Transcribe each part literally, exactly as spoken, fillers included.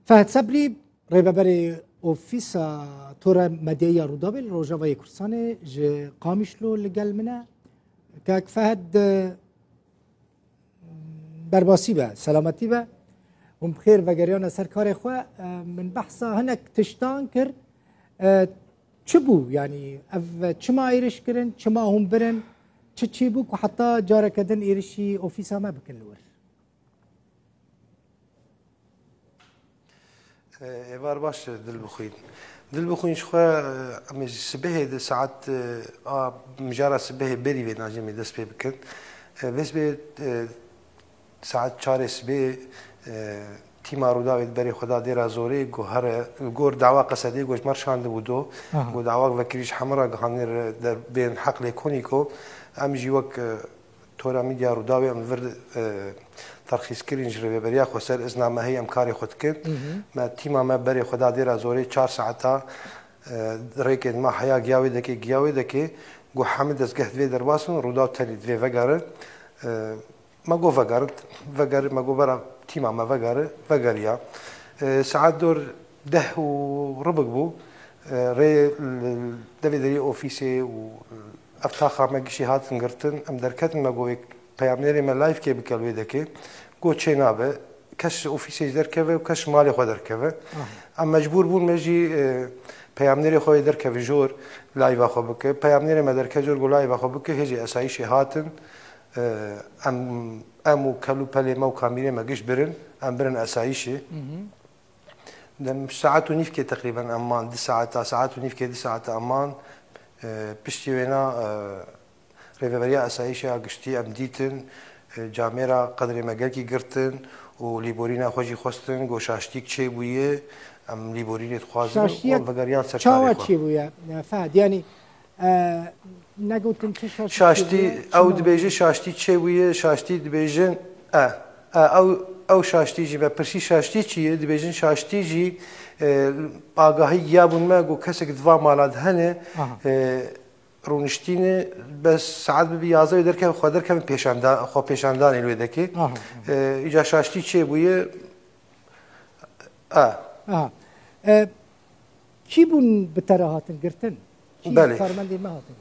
فهد صبري ريبابري اوفيسا تورا مديا رودابل روجافاي كرساني ج قامشلو لقال منا كاك فهد برباسي با سلامتي با ومبخير وگريانا سركاري خوا من بحثا هنك تشتان كر چبو يعني اف چما ايرش كرن چما هم برن چه چي بوك وحتى جارة كدن ايرشي اوفيسا ما بكن لور ايوار باش دل بخوين دل بخوين شخوا امي سبه ساعات اه مجارة سبه بري في ناجمي دس بي بكن بس بي ساعات چاري سبه تیما روداوید بری خدا دیرا زوری گو هر گور دعوا قصدی گوش مرشاند بودو گو دعوا وکریش حمرا گهانر در بین حق لیکونی کو ام جیوک تورا میدیا روداوی ام ورد ترخیص کرین جربه بریا خسر ازنامه هی ام کاری خود کن ما تیما ما بری خدا دیرا زوری چهار ساعتا ریکن ما حیا گیاوی دکی گیاوی دکی گو حمد از گهد وی درباسون روداو تلی دوی وگاره ما گو وگارد وگارد ما گو برا تيما ما فقر فقريا ساعات دور ده وربق بو ري دافيدري اوفيسي و افتاخر ما قشي هات نقرتن ام دركتن ما قويك بيامنيري ما لايف كي بكالوي دكي قو تشينابه كش اوفيسي دركبه وكش مالي خو دركبه ام مجبور بون مجي بيامنيري خو دركبه جور لايف اخو بك بيامنيري ما دركجور قو لايف اخو بك هجي اسايشي هاتن ام امو كلو بالي مو كاميري ما جيش برن ام برن اسايشي دم ساعات ونيفكي تقريبا امان دي ساعات ساعات ونيفكي دي ساعات امان بشتي وينا ريفيريا اسايشي اگشتي ام ديتن جاميرا قدر ما قالكي قرتن وليبورينا خوجي خوستن گوشاشتيك چي بويه ام ليبوريني تخوازن وفقريان سركاري چاوا چي بويه فهد يعني آه نگوتن چه شاشتی شاشتی او دبیجه شاشتی چه بویه شاشتی دبیجن اه او او شاشتی جی به پرسی شاشتی چیه دبیجن شاشتی جی آگاهی یابون ما گو کسک دوا مالاد هنه رونشتینه بس ساعت ببی یازده درکه خود درکه پیشاندان خو پیشاندان الوی دکی ایجا شاشتی چه بویه اه اه کی بون بتراهاتن گرتن بله کارمندی ما هاتن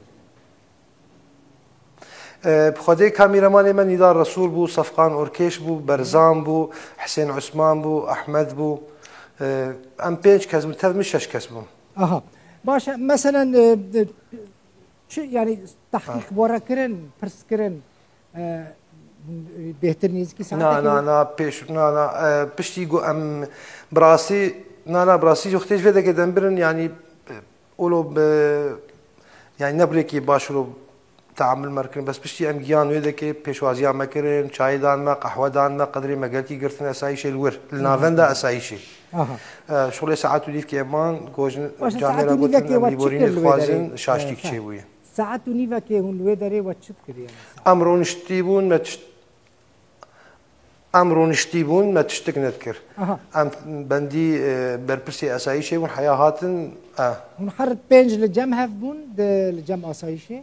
بخدي كاميرمان من ندار رسول بو صفقان أوركيش بو برزان بو حسين عثمان بو أحمد بو أم بينش كسب تف مش شش كسبهم أها باشا مثلا شو يعني تحقيق آه. بورا كرن برس كرن آه بهتر نيز كي نا نا نا بيش نا نا بشتي جو أم براسي نا نا براسي جو اختيج فيدا كده برن يعني قولوا ب يعني نبريكي باشلو تعامل مركن بس بشتي ام جيان ويدك بيشوازيا مكرن شاي دان ما قهوه دان ما قدري ما قالكي قرتنا اسايشي الور لنافندا اسايشي اها آه شغل ساعات وديف كيمان جوج جامعه قلت ليبوريني خوازن شاشتيك تشيوي ساعات ونيفا كي هون ويدري واتشت كريا امرون شتيبون ما تشت امرون شتيبون ما تشتك نذكر ام بندي بربسي اسايشي ون حياهاتن اه ونحرد بينج لجم هفبون لجم اسايشي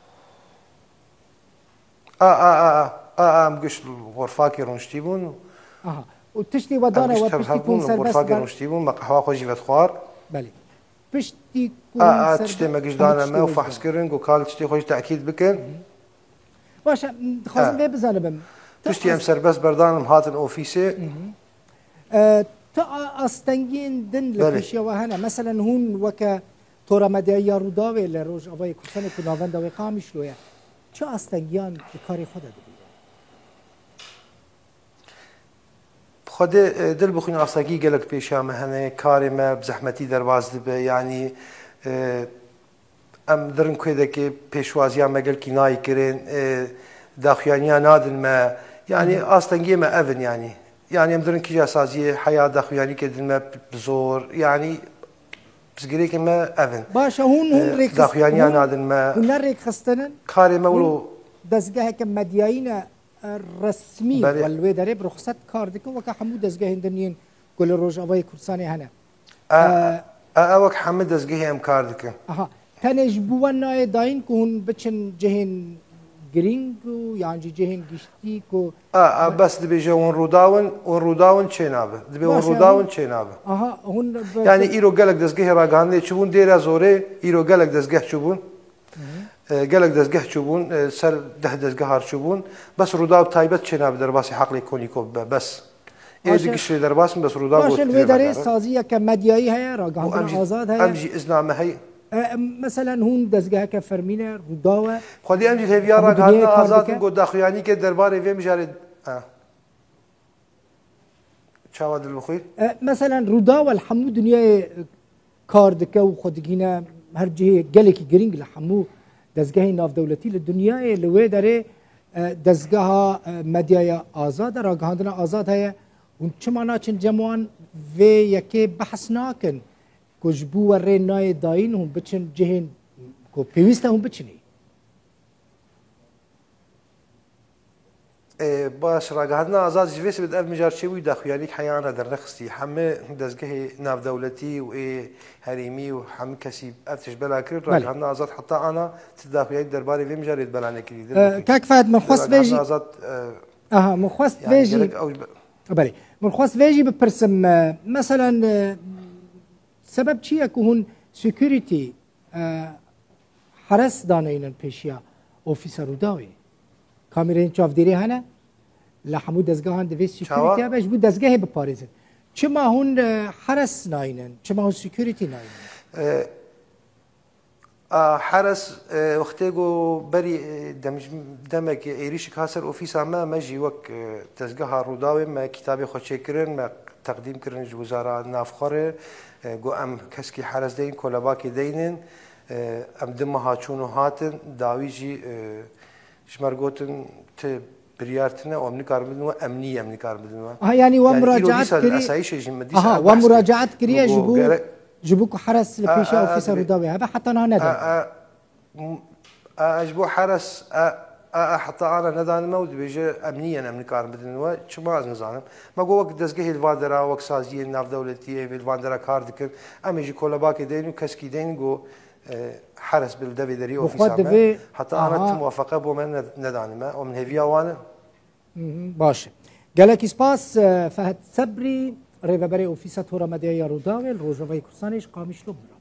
اه اه اه اه اه مقش الغرفاكي رونشتيبون اها وتشتي ودانا وبشتي كون سربس غرفاكي رونشتيبون ما قهوه خوجي فتخوار بلي بشتي كون اه اه تشتي مقش دانا ما وفحص كرن وقال تشتي خوج تاكيد بكن باشا خازن بي بزانبم تشتي ام سربس بردانم هاتن اوفيسي اه تا استنجين دن لكشيا وهنا مثلا هون وكا تورا مديا روداوي لروج اوي كسنه كناوندا وقامش لويا چه استنگیان کاری خود دبی؟ خود دل بخوین استنگی گلک پیشام هنه کاری ما بزحمتی درواز دبی یعنی ام درن کویده که پیشوازیا مگل کی نای کرین داخیانیا نادن ما یعنی استنگی ما اون یعنی یعنی ام درن کی جاسازی حیا داخیانی کدن ما بزور یعنی بزگری که ما اون باشه هون هون ریک داخیانی نادن ما هون ریک خستنن کاری مولو دزگاه که مدیایین رسمی والوی داره برخصت کار دکن و که حمود دزگاه هندنین کل روز آوای کورسانی هنه اه اه وقت حمود دزگاه هم کار دکن آها تنج بوان نای داین که هون بچن جهن گرینگ و یعنی جهن گشتی کو اه بس دبيجا ون روداون ون روداون چينابه دبي ون روداون چينابه آها هون يعني ايرو قالك دزگه راگانده چوبون ديرا زوره ايرو قالك دزگه چوبون قالك دزگه چوبون سر ده دزگه هار چوبون بس روداو تايبت چينابه در باسی حقلی كونيكو بس ايه دقشري در باس بس روداو باشه الویداره سازیه که مدیایی هیا راگاندن آزاد هیا امجي ازنامه هي مثلا هون دزگه که فرمینه روداوه خودی امجي هفيا راگاندن آزاد گو داخویانی که درباره وی مجارد اه چاوا دل بخویر مثلا روداوه الحمو دنیای کار دکه و خودگینه هر جهه گلکی گرینگ لحمو دزگه ناف دولتی لدنیای لوی داره دزگه مدیای آزاد راگاندن آزاد هیا اون چمانا چن جمعان و یکی بحث ناکن کجبو و ری نای داین هم بچن جهن کو پیوسته هم بچنی باش راگاندن آزاد جویس بد اف مجار چوی داخویانی حیانا در رخصتی همه دزگه ناف دولتی و هریمی و همه کسی افتش بلا کرد راگاندن آزاد حتی انا تداخویانی درباره وی مجارید بلا نکرید که فهد من خواست بیجی آزاد آها من خواست بیجی بله من خواست بیجی بپرسم مثلا سبب چیه که هون سکیوریتی حرس داناینن پیشیا اوفیس روداوی کامیرین چافدیری هنه لحمو دزگاه هن دوی سکیوریتی ها بش بود دزگاه بپاریزن چما هون حرس ناینن چما هون سکیوریتی ناینن حرس وقتی گو بری دمک ایریش کاسر اوفیس ما مجی وک دزگاه روداوی ما کتابی خود چکرن ما تقدیم کردن وزارت نافخوره گو ام کسکی حرس دین کلاباکی دینن ام دم هاچون و هاتن داویجی شمرگوتن ت بريارتنا وامني كاربدن وامنيه امني كاربدن اه يعني ومراجعات كري اه ومراجعات كريه جبو جبوك حرس لبيشا اوفيسر روداوي هذا حتى انا ندى اجبو حرس حتى انا ندى المود بيجي امنيا امني كاربدن و شما نظام ما جو وقت دزگه الفادرا وقت سازيه ناف دولتيه الفادرا كاردك ام يجي كولاباكي دين وكسكي دين جو حرس بالدبي دري اوفيسر حتى انا موافقه بو من ندانما ومن هيفيا وانا باشه قالك سباس فهد صبري ريفابري اوفيسر تورا مديا روداوي الروجوي كرسانيش قامش لبنان